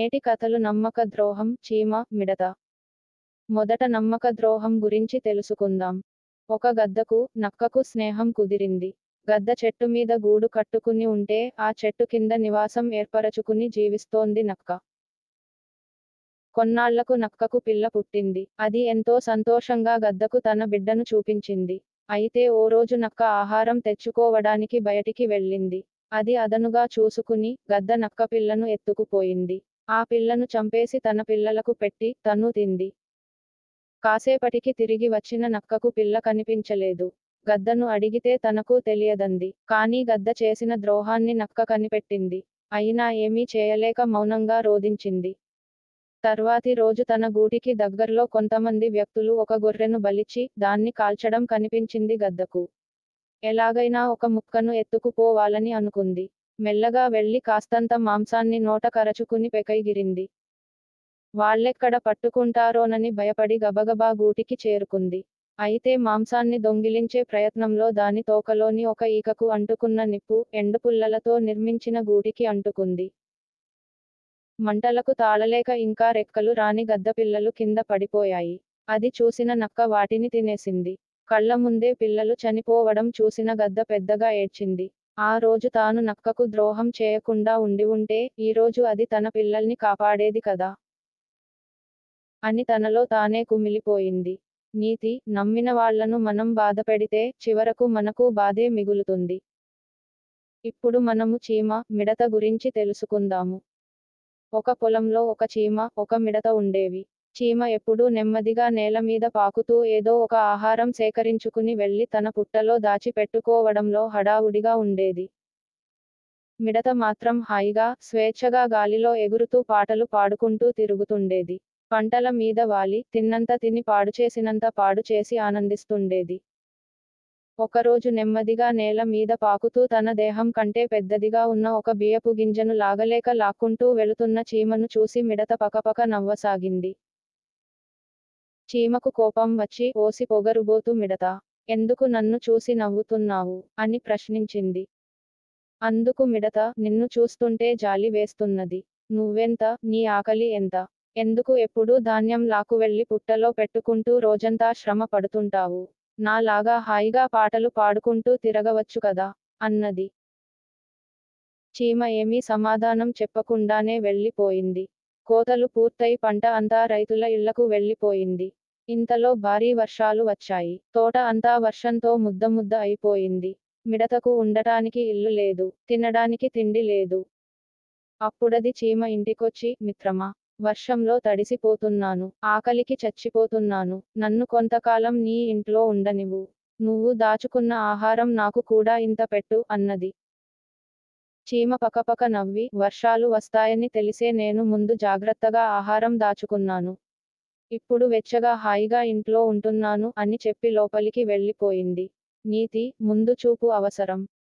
నేటి కథలు నమ్మక ద్రోహం, చీమ, మిడత. మొదట నమ్మక ద్రోహం గురించి తెలుసుకుందాం. ఒక గద్దకు, నక్కకు స్నేహం కుదిరింది. గద్ద చెట్టు మీద గూడు కట్టుకుని ఉంటే, ఆ చెట్టు కింద నివాసం ఏర్పరచుకుని జీవిస్తోంది నక్క. కొన్నాళ్లకు నక్కకు పిల్ల పుట్టింది. అది ఎంతో సంతోషంగా గద్దకు తన బిడ్డను చూపించింది. అయితే ఓ రోజు నక్క ఆహారం తెచ్చుకోవడానికి బయటికి వెళ్ళింది. అది అదనుగా చూసుకుని, గద్ద నక్క పిల్లను ఎత్తుకుపోయింది. ఆ పిల్లను చంపేసి తన పిల్లలకు పెట్టి, తను తింది. కాసేపటికి తిరిగి వచ్చిన నక్కకు పిల్ల కనిపించలేదు. గద్దను అడిగితే తనకు తెలియదంది. కానీ గద్ద చేసిన ద్రోహాన్ని నక్క కనిపెట్టింది. అయినా ఏమీ చేయలేక మౌనంగా రోదించింది. తర్వాతి రోజు తన గూటికి దగ్గర్లో కొంతమంది వ్యక్తులు ఒక గొర్రెను బలిచ్చి, దాన్ని కాల్చడం కనిపించింది గద్దకు. ఎలాగైనా ఒక ముక్కను ఎత్తుకుపోవాలని అనుకుంది. మెల్లగా వెళ్లి కాస్తంత మాంసాన్ని నోట కరచుకుని పెకైగిరింది. వాళ్ళెక్కడ పట్టుకుంటారోనని భయపడి గబగబా గూటికి చేరుకుంది. అయితే మాంసాన్ని దొంగిలించే ప్రయత్నంలో దాని తోకలోని ఒక ఈకకు అంటుకున్న నిప్పు, ఎండుపుల్లలతో నిర్మించిన గూటికి అంటుకుంది. మంటలకు తాళలేక ఇంకా రెక్కలు రాని గద్దపిల్లలు కింద పడిపోయాయి. అది చూసిన నక్క వాటిని తినేసింది. కళ్ల ముందే పిల్లలు చనిపోవడం చూసిన గద్ద పెద్దగా ఏడ్చింది. ఆ రోజు తాను నక్కకు ద్రోహం చేయకుండా ఉంటే, ఈరోజు అది తన పిల్లల్ని కాపాడేది కదా అని తనలో తానే కుమిలిపోయింది. నీతి: నమ్మిన వాళ్లను మనం బాధపెడితే, చివరకు మనకు బాధే మిగులుతుంది. ఇప్పుడు మనము చీమ, మిడత గురించి తెలుసుకుందాము. ఒక పొలంలో ఒక చీమ, ఒక మిడత ఉండేవి. చీమ ఎప్పుడూ నెమ్మదిగా నేల మీద పాకుతూ ఏదో ఒక ఆహారం సేకరించుకుని వెళ్లి తన పుట్టలో దాచి పెట్టుకోవడంలో హడావుడిగా ఉండేది. మిడత మాత్రం హాయిగా, స్వేచ్ఛగా గాలిలో ఎగురుతూ పాటలు పాడుకుంటూ తిరుగుతుండేది. పంటల మీద వాలి, తిన్నంత తిని పాడుచేసినంత పాడుచేసి ఆనందిస్తుండేది. ఒకరోజు నెమ్మదిగా నేల మీద పాకుతూ తన దేహం కంటే పెద్దదిగా ఉన్న ఒక బియ్యపు గింజను లాగలేక లాక్కుంటూ వెళుతున్న చీమను చూసి మిడత పకపక నవ్వసాగింది. చీమకు కోపం వచ్చి, ఓసి పొగరుబోతు మిడతా! ఎందుకు నన్ను చూసి నవ్వుతున్నావు? అని ప్రశ్నించింది. అందుకు మిడత, నిన్ను చూస్తుంటే జాలి వేస్తున్నది. నువ్వెంత, నీ ఆకలి ఎంత? ఎందుకు ఎప్పుడూ ధాన్యం లాక్కువెళ్లి పుట్టలో పెట్టుకుంటూ రోజంతా శ్రమ పడుతుంటావు? నాలాగా హాయిగా పాటలు పాడుకుంటూ తిరగవచ్చు కదా అన్నది. చీమ ఏమీ సమాధానం చెప్పకుండానే వెళ్ళిపోయింది. కోతలు పూర్తయి పంట అంతా రైతుల ఇళ్లకు వెళ్ళిపోయింది. ఇంతలో భారీ వర్షాలు వచ్చాయి. తోట అంతా వర్షంతో ముద్దముద్ద అయిపోయింది. మిడతకు ఉండటానికి ఇల్లు లేదు, తినడానికి తిండి లేదు. అప్పుడది చీమ ఇంటికొచ్చి, మిత్రమా! వర్షంలో తడిసిపోతున్నాను, ఆకలికి చచ్చిపోతున్నాను, నన్ను కొంతకాలం నీ ఇంట్లో ఉండనివ్వు. నువ్వు దాచుకున్న ఆహారం నాకు కూడా ఇంత పెట్టు అన్నది. చీమ పకపక నవ్వి, వర్షాలు వస్తాయని తెలిసే నేను ముందు జాగ్రత్తగా ఆహారం దాచుకున్నాను. ఇప్పుడు వెచ్చగా హాయిగా ఇంట్లో ఉంటున్నాను అని చెప్పి లోపలికి వెళ్ళిపోయింది. నీతి: ముందు చూపు అవసరం.